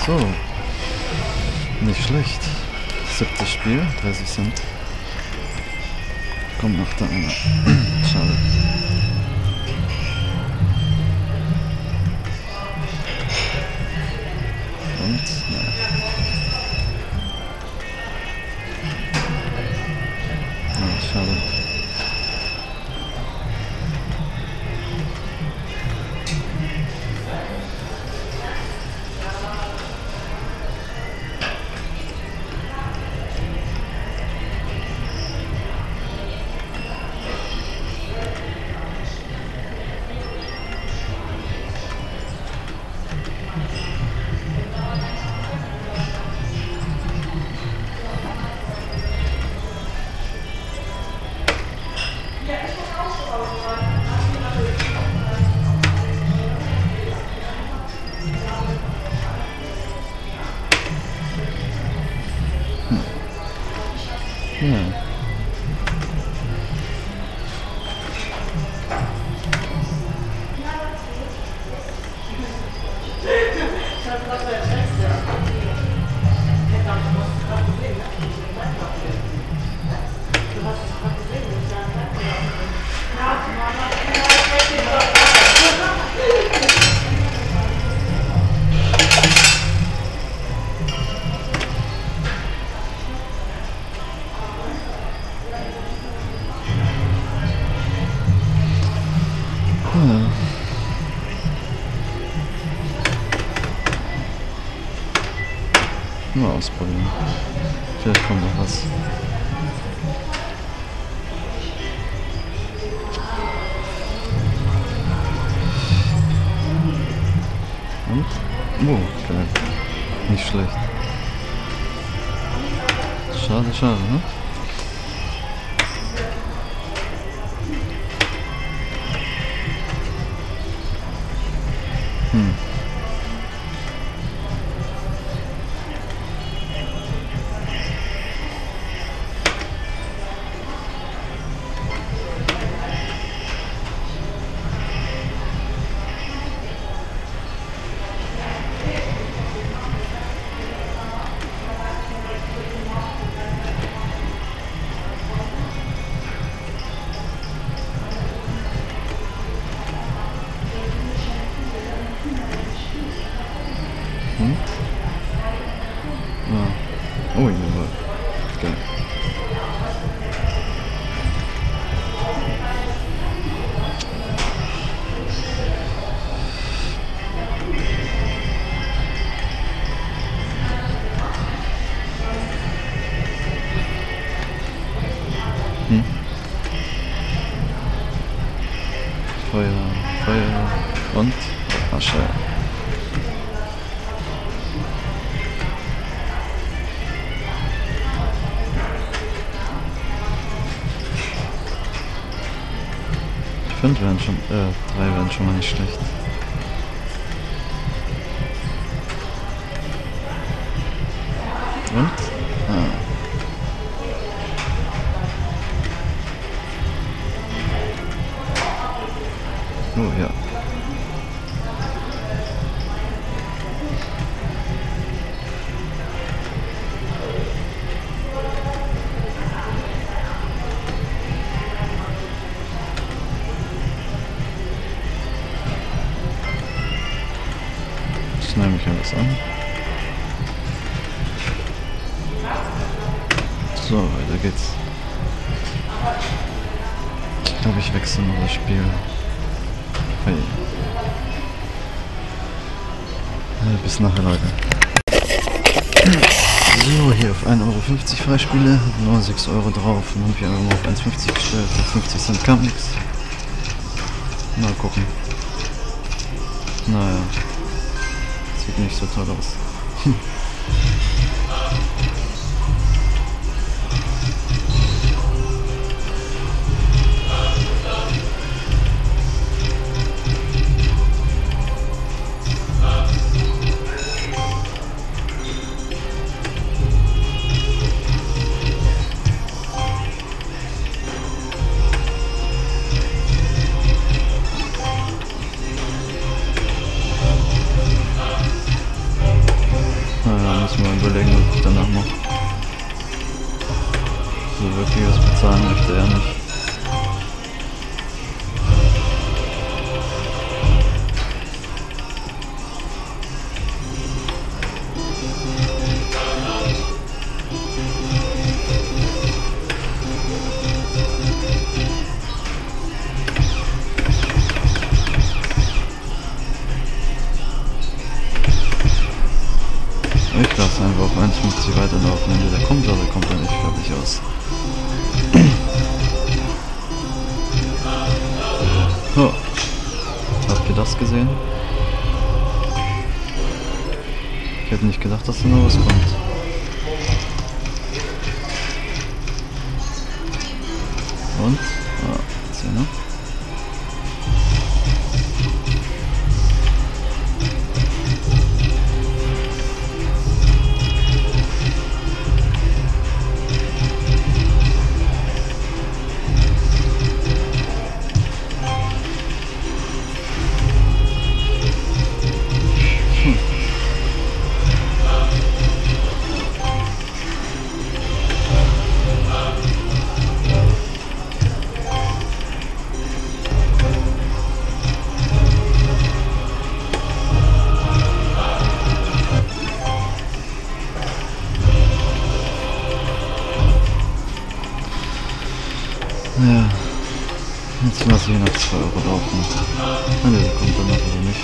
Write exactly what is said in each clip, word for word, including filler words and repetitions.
So. Nicht schlecht. Siebtes Spiel, dreißig Cent. Kommt noch da einer. Schade. Und, naja. Ja, schade. Ja. Nur ausprobieren. Vielleicht kommt noch was. Und? Oh, geil. Nicht schlecht. Schade, schade, ne? Hm. Hm? Ja. Oh, jawohl. Geil. Hm? Feuer, Feuer und Asche. Fünf wären schon, äh, drei wären schon mal nicht schlecht. Und? Ah. Oh ja. Ich nehme mich alles an. So, weiter geht's. Ich glaube, ich wechsle mal das Spiel. Hey. Ja, bis nachher, Leute. So, hier auf ein Euro fünfzig Freispiele, nur sechs Euro drauf und dann vier Euro auf eins fünfzig gestellt, auf fünfzig Cent kam nichts. Mal gucken. Naja. Sieht nicht so toll aus. Hm. überlegen, was ich danach mache. So wirklich was bezahlen möchte er nicht. Ich lasse einfach auf eins fünfzig weiterlaufen, entweder kommt er oder kommt er nicht, fertig aus. Oh. Habt ihr das gesehen? Ich hätte nicht gedacht, dass da noch was kommt. Und? Ah, Zehner. Ja, jetzt lasse ich noch zwei Euro laufen. Ah ne, der kommt dann noch oder nicht.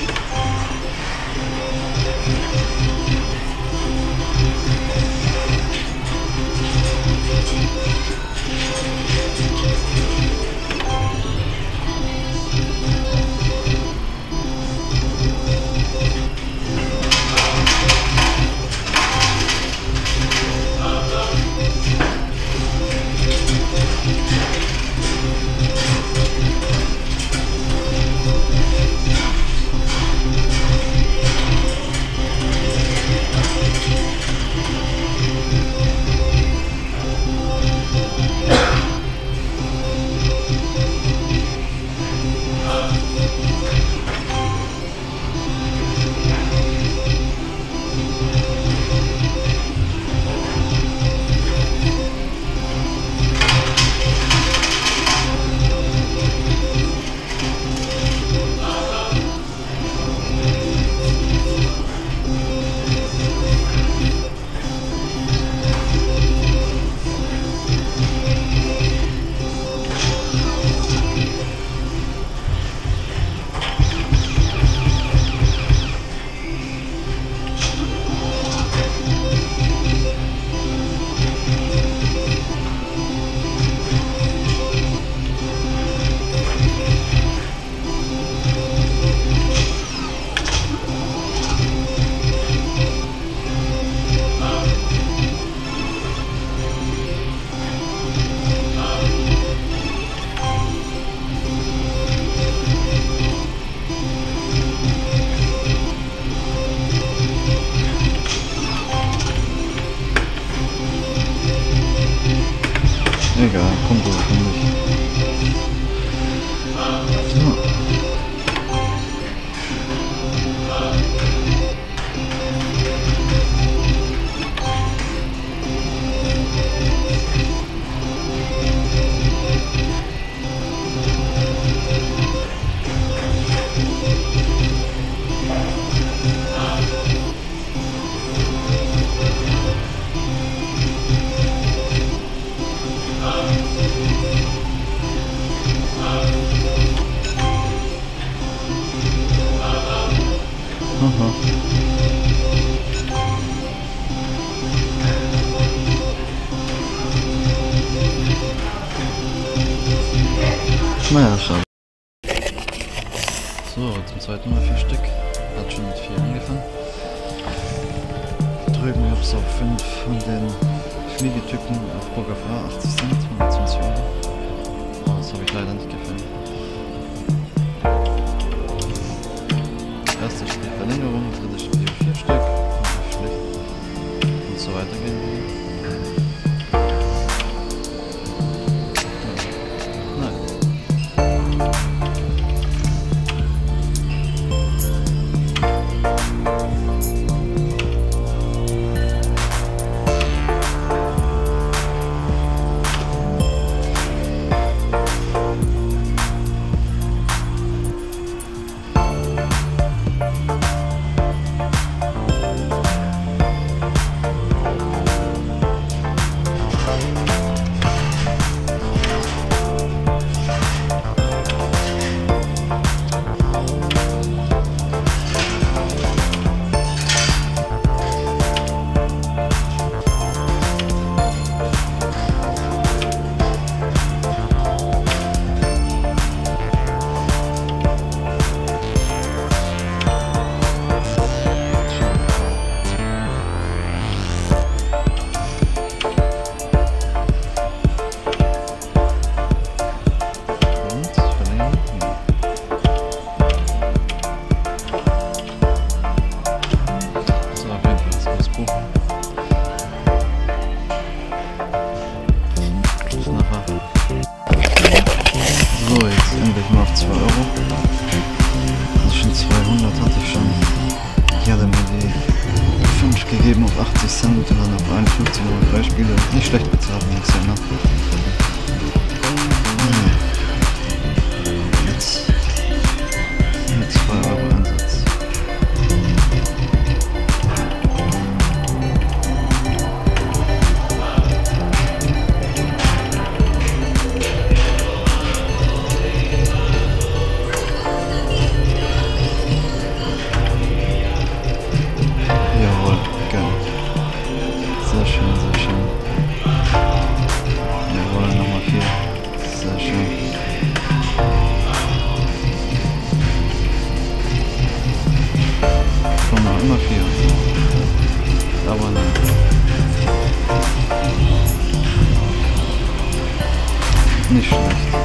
Egal, kommt so, komm nicht. So. Aha. Naja, schade. So, zum zweiten Mal vier Stück. Hat schon mit vier angefangen. Drüben gab es auch fünf von den Fliegetypen auf Burger Fahr, achtzig Cent, hundertzwanzig Euro. Oh, das habe ich leider nicht gefilmt. Erstes Spiel Verlängerung, drittes Spiel vier Stück, nicht schlecht. Und so weiter gehen wir. auf achtzig Cent und dann auf einundfünfzig Euro drei Spiele. Nicht schlecht bezahlt, nix ja, ne? Jetzt mit zwei Euro Einsatz. Jawohl, geil. Sehr schön, sehr schön. Jawohl, nochmal vier. Sehr schön. Komm mal, immer vier. Aber nein. Nicht schlecht.